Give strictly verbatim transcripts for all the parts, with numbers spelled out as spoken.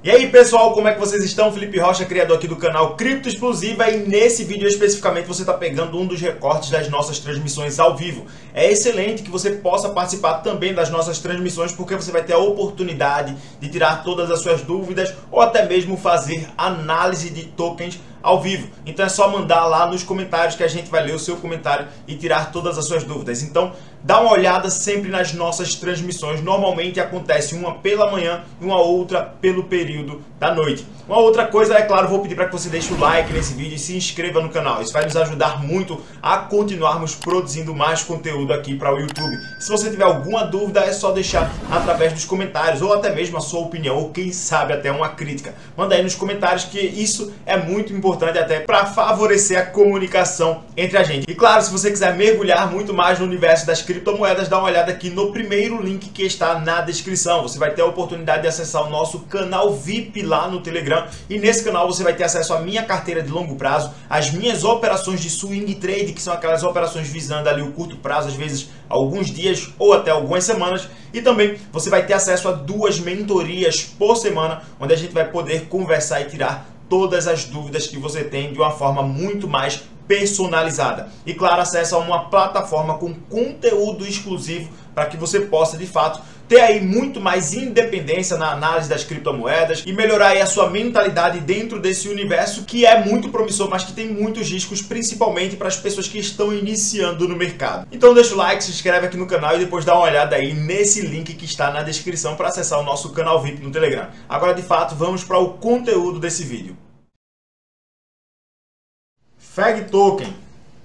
E aí pessoal, como é que vocês estão? Felipe Rocha, criador aqui do canal Cripto Explosiva, e nesse vídeo especificamente você está pegando um dos recortes das nossas transmissões ao vivo. É excelente que você possa participar também das nossas transmissões, porque você vai ter a oportunidade de tirar todas as suas dúvidas ou até mesmo fazer análise de tokens ao vivo. Então é só mandar lá nos comentários que a gente vai ler o seu comentário e tirar todas as suas dúvidas. Então dá uma olhada sempre nas nossas transmissões. Normalmente acontece uma pela manhã e uma outra pelo período da noite. Uma outra coisa, é claro, vou pedir para que você deixe o like nesse vídeo e se inscreva no canal. Isso vai nos ajudar muito a continuarmos produzindo mais conteúdo aqui para o YouTube. Se você tiver alguma dúvida, é só deixar através dos comentários ou até mesmo a sua opinião ou quem sabe até uma crítica. Manda aí nos comentários, que isso é muito importante até para favorecer a comunicação entre a gente. E claro, se você quiser mergulhar muito mais no universo das criptomoedas, dá uma olhada aqui no primeiro link que está na descrição. Você vai ter a oportunidade de acessar o nosso canal V I P lá no Telegram, e nesse canal você vai ter acesso à minha carteira de longo prazo, às minhas operações de swing trade, que são aquelas operações visando ali o curto prazo, às vezes alguns dias ou até algumas semanas, e também você vai ter acesso a duas mentorias por semana, onde a gente vai poder conversar e tirar todas as dúvidas que você tem de uma forma muito mais personalizada. E claro, acesso a uma plataforma com conteúdo exclusivo para que você possa de fato ter aí muito mais independência na análise das criptomoedas e melhorar aí a sua mentalidade dentro desse universo que é muito promissor, mas que tem muitos riscos, principalmente para as pessoas que estão iniciando no mercado. Então deixa o like, se inscreve aqui no canal e depois dá uma olhada aí nesse link que está na descrição para acessar o nosso canal V I P no Telegram. Agora de fato vamos para o conteúdo desse vídeo. F E G Token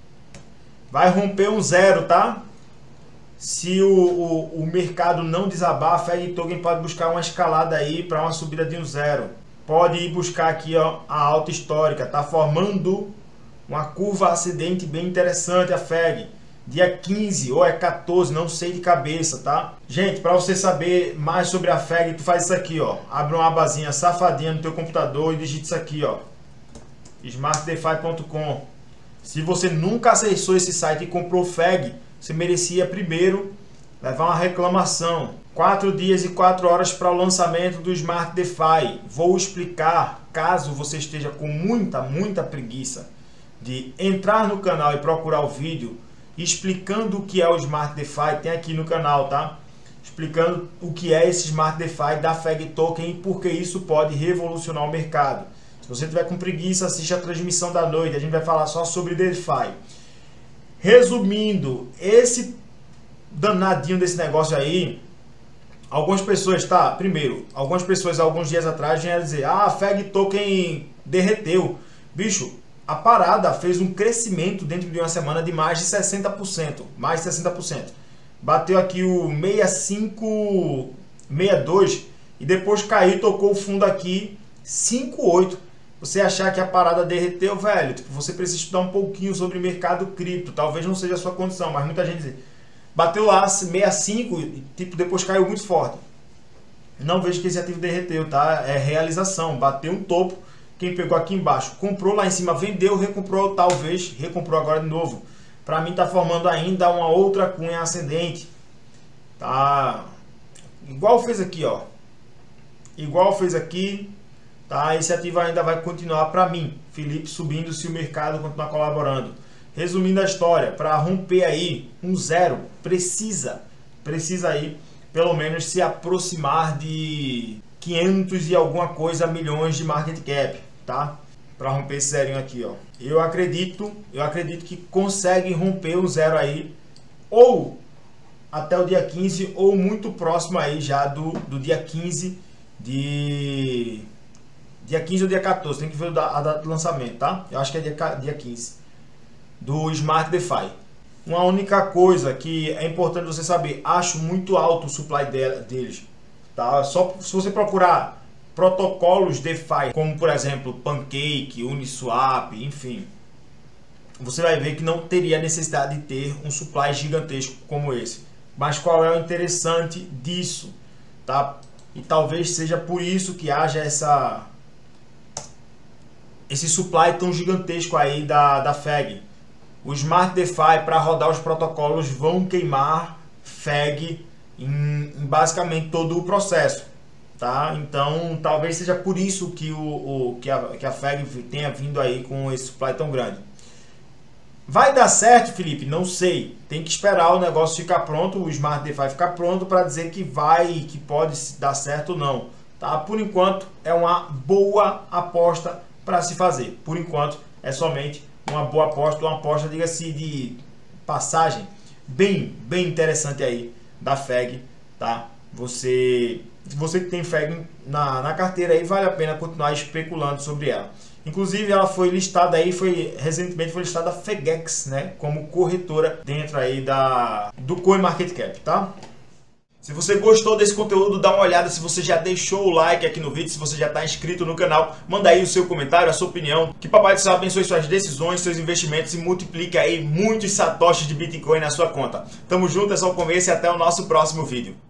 vai romper um zero, tá? Se o, o, o mercado não desabar, a F E G Token pode buscar uma escalada aí para uma subida de um zero. Pode ir buscar aqui, ó, a alta histórica. Tá formando uma curva ascendente bem interessante a F E G. Dia quinze ou é quatorze, não sei de cabeça, tá? Gente, para você saber mais sobre a F E G, tu faz isso aqui, ó. Abre uma abazinha safadinha no teu computador e digita isso aqui, ó. smart defi ponto com. Se você nunca acessou esse site e comprou F E G, você merecia primeiro levar uma reclamação. Quatro dias e quatro horas para o lançamento do Smart DeFi. Vou explicar, caso você esteja com muita, muita preguiça de entrar no canal e procurar o vídeo explicando o que é o Smart DeFi, tem aqui no canal, tá? Explicando o que é esse Smart DeFi da F E G Token e por que isso pode revolucionar o mercado. Se você tiver com preguiça, assiste a transmissão da noite, a gente vai falar só sobre DeFi. Resumindo, esse danadinho desse negócio aí, algumas pessoas, tá? Primeiro, algumas pessoas alguns dias atrás vieram dizer: ah, a F E G Token derreteu. Bicho, a parada fez um crescimento dentro de uma semana de mais de sessenta por cento. Mais de sessenta por cento. Bateu aqui o sessenta e cinco, sessenta e dois e depois caiu, tocou o fundo aqui cinquenta e oito. Você achar que a parada derreteu, velho, tipo, você precisa estudar um pouquinho sobre o mercado cripto. Talvez não seja a sua condição, mas muita gente diz, bateu lá sessenta e cinco e tipo, depois caiu muito forte. Não vejo que esse ativo derreteu, tá? É realização, bateu um topo. Quem pegou aqui embaixo, comprou lá em cima, vendeu, recomprou, talvez, recomprou agora de novo. Para mim tá formando ainda uma outra cunha ascendente. Tá? Igual fez aqui, ó. Igual fez aqui. Tá, esse ativo ainda vai continuar para mim, Felipe, subindo se o mercado continuar colaborando. Resumindo a história, para romper aí um zero, precisa, precisa aí pelo menos se aproximar de quinhentos e alguma coisa milhões de market cap, tá? Para romper esse zerinho aqui, ó. Eu acredito, eu acredito que consegue romper o zero aí, ou até o dia quinze, ou muito próximo aí já do, do dia quinze de... Dia quinze ou dia quatorze, tem que ver a data do lançamento, tá? Eu acho que é dia, dia quinze. Do Smart DeFi. Uma única coisa que é importante você saber, acho muito alto o supply deles, tá? Só se você procurar protocolos DeFi, como por exemplo Pancake, Uniswap, enfim, você vai ver que não teria necessidade de ter um supply gigantesco como esse. Mas qual é o interessante disso, tá? E talvez seja por isso que haja essa... esse supply tão gigantesco aí da, da F E G. O Smart DeFi, para rodar os protocolos, vão queimar F E G em, em basicamente todo o processo. tá? Então talvez seja por isso que, o, o, que, a, que a F E G tenha vindo aí com esse supply tão grande. Vai dar certo, Felipe? Não sei. Tem que esperar o negócio ficar pronto, o Smart DeFi ficar pronto para dizer que vai, que pode dar certo ou não. Tá? Por enquanto é uma boa aposta para se fazer. Por enquanto é somente uma boa aposta, uma aposta, diga-se, de passagem bem, bem interessante aí da F E G, tá? Você, você que tem F E G na, na carteira aí, vale a pena continuar especulando sobre ela. Inclusive ela foi listada aí, foi recentemente foi listada a Fegex, né, como corretora dentro aí da do CoinMarketCap, tá? Se você gostou desse conteúdo, dá uma olhada. Se você já deixou o like aqui no vídeo, se você já está inscrito no canal, manda aí o seu comentário, a sua opinião. Que Papai do Céu abençoe suas decisões, seus investimentos e multiplique aí muitos satoshis de Bitcoin na sua conta. Tamo junto, é só o começo e até o nosso próximo vídeo.